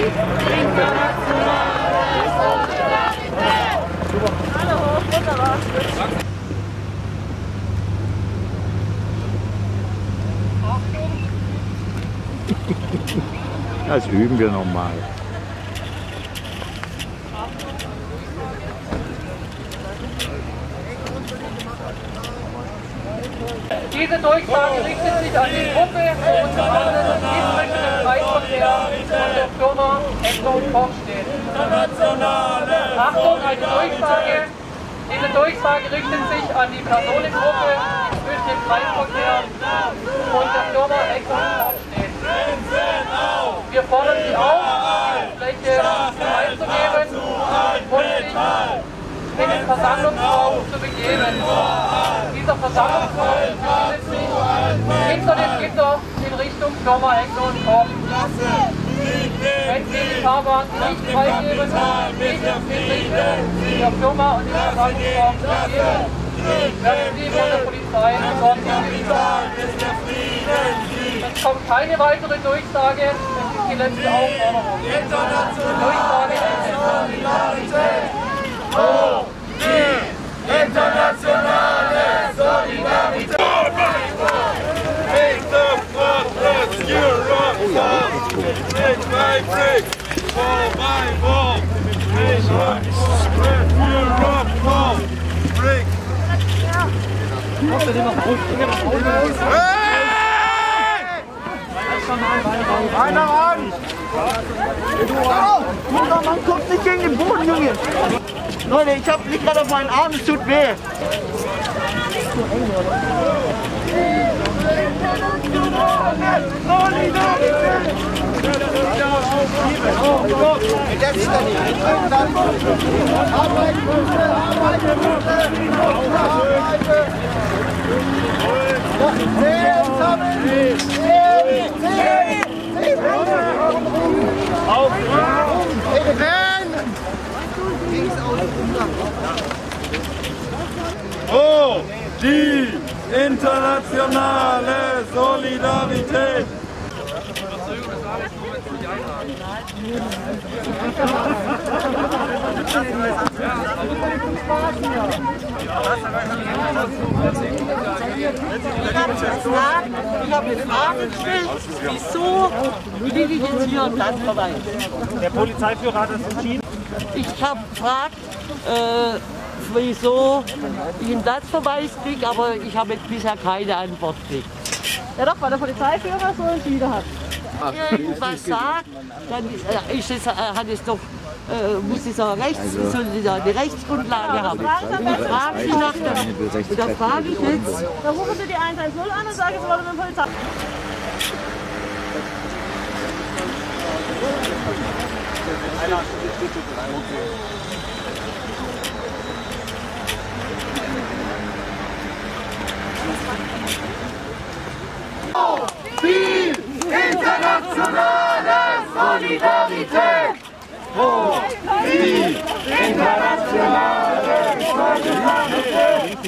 Das üben wir nochmal. Diese Durchsage richtet sich an die Gruppe und an den dienstrechtlichen Kreisverkehr von der Firma Echo Koch steht. Achtung, eine Durchsage. Diese Durchsage richtet sich an die Personengruppe zwischen dem Kreisverkehr und der Firma Echo Koch steht. Wir fordern Sie auf, Fläche freizugeben und sich in den Versammlungsraum zu begeben. Dieser Versammlungsraum befindet sich hinter dem Gitter in Richtung Firma Echo Koch. Wenn Sie die Fahrbahn nicht freigeben, nicht in Richtung der Firma und den Versammlungsraum zu begeben, werden Sie von der Polizei versorgt. Es kommt keine weitere Durchsage, das ist die letzte Aufforderung. Durchsage Solidarität. Oh, die internationale Solidarität. Make the progress Europe make my break for my war. Europe for break. Einer an! Guter Mann, guckt nicht gegen den Boden, Junge! Leute, ich hab nicht gerade auf meinen Arm, es tut weh! Oh, die internationale Solidarität. Ich habe eine Frage gestellt, wieso liege ich jetzt hier am Platzverweis? Der Polizeiführer hat es entschieden. Ich habe gefragt, wieso ich einen Platzverweis kriege, aber ich habe jetzt bisher keine Antwort gekriegt. Ja doch, weil der Polizeiführer so entschieden hat. Irgendwas sagt, dann ist es, hat es doch, muss es auch soll eine Rechtsgrundlage haben. Ich frage Sie nach der, und da frage ich jetzt. Da rufen Sie die 110 an und sagen, Sie wollen mit dem Polizei. Die internationale Solidarität! Oh, die internationale Solidarität!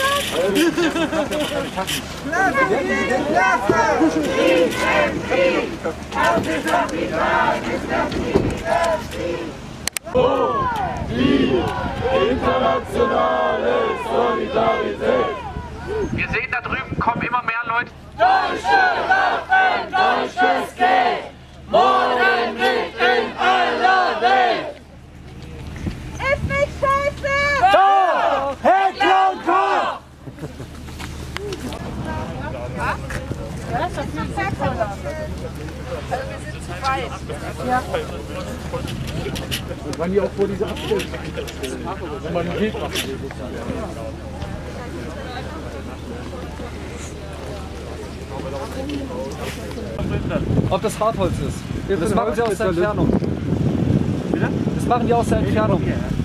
Oh, die internationale Solidarität! Wir sehen, da drüben kommen immer mehr Leute. Deutsche Waffen, deutsches Geld, morgen nicht in aller Welt. Ist nicht scheiße! Doch, Hitler und Koch! Ja, das ist viel sinnvoller. Also wir sind zu weit. Ja. Wann die auch vor diese Abstellung, wenn man einen Weg macht. Ob das Hartholz ist. Das machen sie aus der Entfernung. Das machen die aus der Entfernung.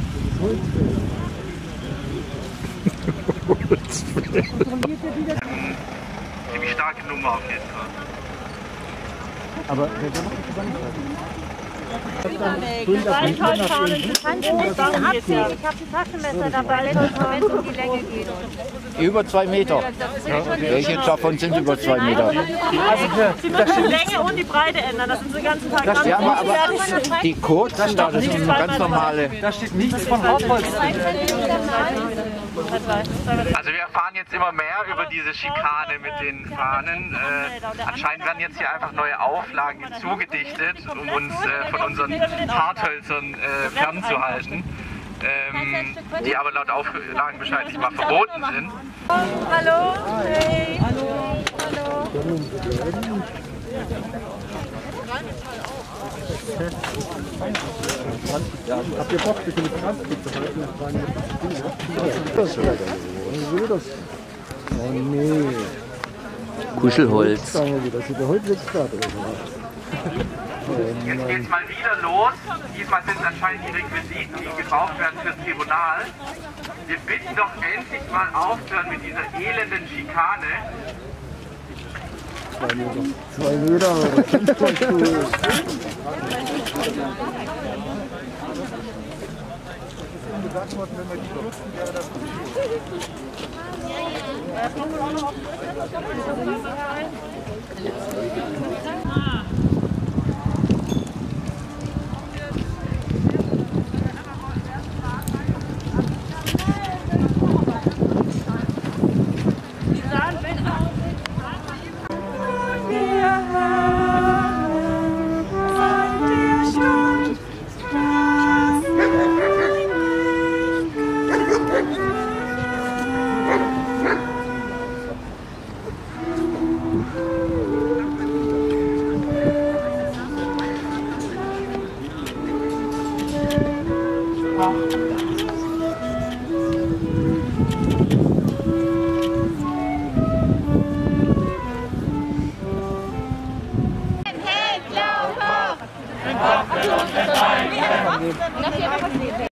Ziemlich starke Nummer auf jeden Fall. Aber wer macht die Zusammenfassung? Ich habe die Taschenmesser dabei, wenn es um die Länge geht. Über 2 Meter. Welche davon sind über 2 Meter? Sie müssen die Länge und die Breite ändern, das sind Sie den ganzen Tag dran. Ja, aber die Codes sind da, das sind ganz normale. Da steht nichts von Hartholz. Also wir erfahren jetzt immer mehr über diese Schikane mit den Fahnen. Anscheinend werden jetzt hier einfach neue Auflagen hinzugedichtet, um uns von unseren Harthölzern fernzuhalten, die aber laut Auflagenbescheid nicht mal verboten sind. Hallo, hey. Hallo. Habt ihr Bock, ein bisschen mit Transkrieg zu halten? Oh nee. Kuschelholz. Das sieht ja heute jetzt gerade aus. Jetzt geht's mal wieder los. Diesmal sind es anscheinend die Requisiten, die gebraucht werden fürs Tribunal. Wir bitten doch endlich mal aufhören mit dieser elenden Schikane. 2 Meter, aber das ist doch cool. Nachher